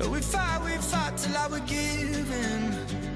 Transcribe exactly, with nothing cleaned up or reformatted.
We fought, we fought till I was giving.